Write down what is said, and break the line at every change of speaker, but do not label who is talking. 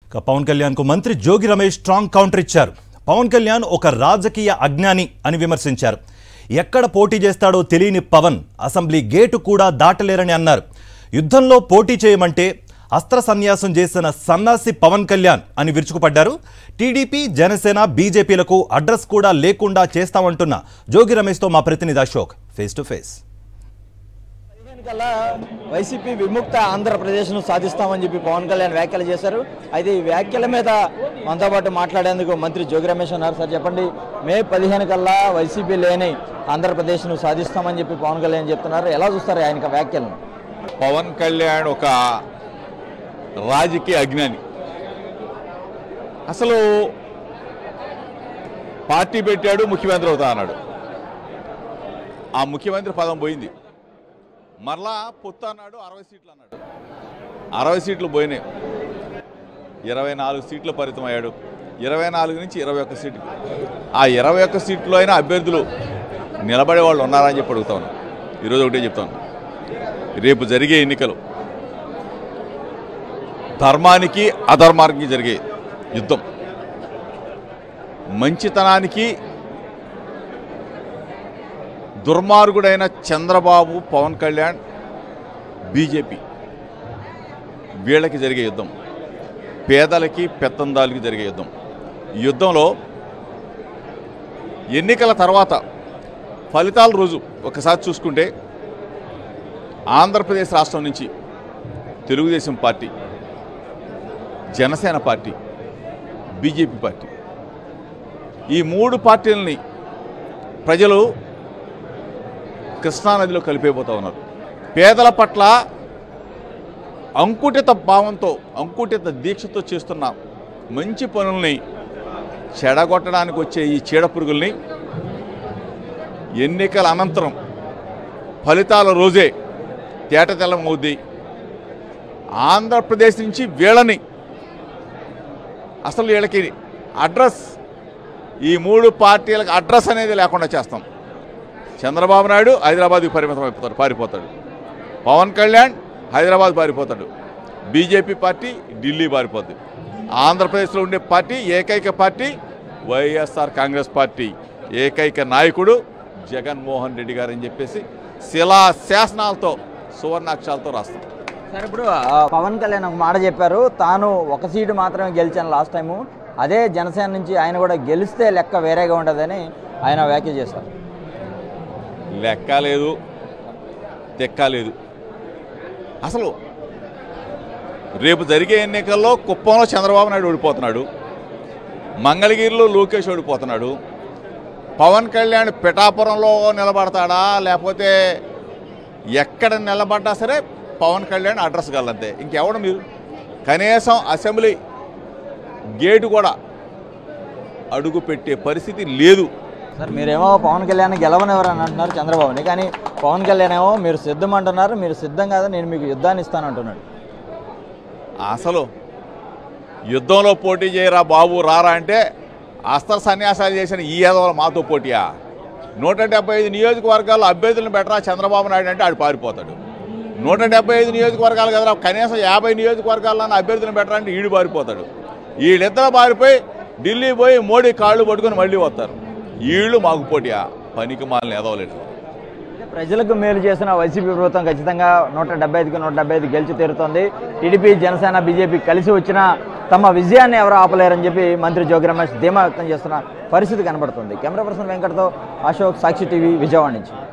పవన్ కళ్యాణ్ కు మంత్రి Jogi Ramesh strong counter ఇచ్చారు. పవన్ కళ్యాణ్ ఒక రాజకీయ అజ్ఞాని అని విమర్శించారు. ఎక్కడ పోటీ చేస్తాడో తెలియని పవన్ అసెంబ్లీ గేటు కూడా దాటలేరని అన్నారు. యుద్ధంలో పోటీ చేయమంటే అస్త్ర సన్యాసం చేసిన సన్నాసి పవన్ కళ్యాణ్ అని విరుచుకుపడ్డారు. టీడీపీ, జనసేన, బీజేపీలకు అడ్రస్ కూడా లేకుండా చేస్తామంటున్న జోగి రమేష్తో మా ప్రతినిధి Ashok face to face.
YCP విముక్త ఆంధ్రప్రదేశ్ను సాధిస్తామని చెప్పి పవన్ కళ్యాణ్ వ్యాఖ్యలు చేశారు. అయితే ఈ వ్యాఖ్యల మీద మనతో పాటు మాట్లాడేందుకు మంత్రి జోగి రమేష్ ఉన్నారు. సార్ చెప్పండి, మే 15 కల్లా వైసీపీ లేని ఆంధ్రప్రదేశ్ను సాధిస్తామని చెప్పి పవన్ కళ్యాణ్ చెప్తున్నారు. ఎలా చూస్తారు ఆయన వ్యాఖ్యలను?
పవన్ కళ్యాణ్ ఒక రాజకీయ అజ్ఞాని. అసలు పార్టీ పెట్టాడు, ముఖ్యమంత్రి అవుతా అన్నాడు. ఆ ముఖ్యమంత్రి పదం పోయింది. మరలా పొత్తు అన్నాడు, 60 సీట్లు అన్నాడు. 60 సీట్లు పోయినాయి. 24 సీట్లు పరిమితమయ్యాడు. 24 నుంచి 21 సీట్లు. ఆ 21 సీట్లో అయినా అభ్యర్థులు నిలబడే వాళ్ళు ఉన్నారా అని చెప్పి అడుగుతాను. ఈరోజు ఒకటే చెప్తాను, రేపు జరిగే ఎన్నికలు ధర్మానికి అధర్మానికి జరిగే యుద్ధం. మంచితనానికి దుర్మార్గుడైన చంద్రబాబు, పవన్ కళ్యాణ్, బీజేపీ వీళ్ళకి జరిగే యుద్ధం. పేదలకి, పెత్తందాలకి జరిగే యుద్ధం. ఈ యుద్ధంలో ఎన్నికల తర్వాత ఫలితాల రోజు ఒకసారి చూసుకుంటే ఆంధ్రప్రదేశ్ రాష్ట్రం నుంచి Telugu Desam party, Jana Sena party, BJP party, ఈ 3 పార్టీలని ప్రజలు కృష్ణానదిలో కలిపేపోతూ ఉన్నారు. పేదల పట్ల అంకుఠిత భావంతో, అంకుఠిత దీక్షతో చేస్తున్న మంచి పనుల్ని చెడగొట్టడానికి వచ్చే ఈ చీడపురుగుల్ని ఎన్నికల అనంతరం ఫలితాల రోజే తేటతెల్లమవుద్ది. ఆంధ్రప్రదేశ్ నుంచి వీళ్ళని అసలు వీళ్ళకి అడ్రస్, ఈ 3 పార్టీలకు అడ్రస్ అనేది లేకుండా చేస్తాం. చంద్రబాబు నాయుడు హైదరాబాద్కి పరిమితం పారిపోతాడు. పవన్ కళ్యాణ్ హైదరాబాద్ పారిపోతాడు. బీజేపీ పార్టీ ఢిల్లీ పారిపోతుంది. ఆంధ్రప్రదేశ్లో ఉండే పార్టీ, ఏకైక పార్టీ వైఎస్ఆర్ కాంగ్రెస్ పార్టీ, ఏకైక నాయకుడు జగన్మోహన్ రెడ్డి గారు అని చెప్పేసి శిలా శాసనాలతో, సువర్ణాక్షరాలతో రాస్తాం.
సార్, ఇప్పుడు పవన్ కళ్యాణ్ ఒక మాట చెప్పారు, తాను 1 సీటు మాత్రమే గెలిచాను లాస్ట్ టైము, అదే జనసేన నుంచి ఆయన కూడా గెలిస్తే లెక్క వేరేగా ఉండదని ఆయన వ్యాఖ్య చేశారు.
లెక్క లేదు, తెక్క లేదు. అసలు రేపు జరిగే ఎన్నికల్లో కుప్పంలో చంద్రబాబు నాయుడు ఓడిపోతున్నాడు, మంగళగిరిలో లోకేష్ ఓడిపోతున్నాడు. పవన్ కళ్యాణ్ పిఠాపురంలో నిలబడతాడా, లేకపోతే ఎక్కడ నిలబడ్డా సరే పవన్ కళ్యాణ్ అడ్రస్ గలంతే. ఇంకెవడు మీరు కనీసం అసెంబ్లీ గేటు కూడా అడుగు పెట్టే పరిస్థితి లేదు.
సార్, మీరేమో పవన్ కళ్యాణ్ గెలవనివ్వరని అంటున్నారు చంద్రబాబుని, కానీ పవన్ కళ్యాణ్ ఏమో మీరు సిద్ధం అంటున్నారు, మీరు సిద్ధం కాదు, నేను మీకు యుద్ధాన్ని ఇస్తానంటున్నాడు.
అసలు యుద్ధంలో పోటీ చేయరా బాబు, రారా అంటే అస్త్ర సన్యాసాలు చేసిన ఈ ఏదోల మాతో పోటీయా? 175 నియోజకవర్గాల్లో అభ్యర్థులను పెట్టరా చంద్రబాబు నాయుడు అంటే ఆడు పారిపోతాడు. 175 నియోజకవర్గాలు కదరా, కనీసం 50 నియోజకవర్గాల్లో అభ్యర్థులను పెట్టరా అంటే ఈడు పారిపోతాడు. వీళ్ళిద్దరు పారిపోయి ఢిల్లీ పోయి మోడీ కాళ్ళు పట్టుకొని మళ్ళీ వస్తారు. వీళ్ళు మాకు పోటీయా? పనికి మాలని ఎదవలేదు.
ప్రజలకు మేలు చేసిన వైసీపీ ప్రభుత్వం ఖచ్చితంగా 175కి 175 గెలిచి తీరుతోంది. టీడీపీ, జనసేన, బీజేపీ కలిసి వచ్చిన తమ విజయాన్ని ఎవరు ఆపలేరని చెప్పి మంత్రి జోగి రమేష్ ధీమా వ్యక్తం చేస్తున్న పరిస్థితి కనబడుతుంది. కెమెరా పర్సన్ వెంకట్తో అశోక్, సాక్షి టీవీ, విజయవాడ నుంచి.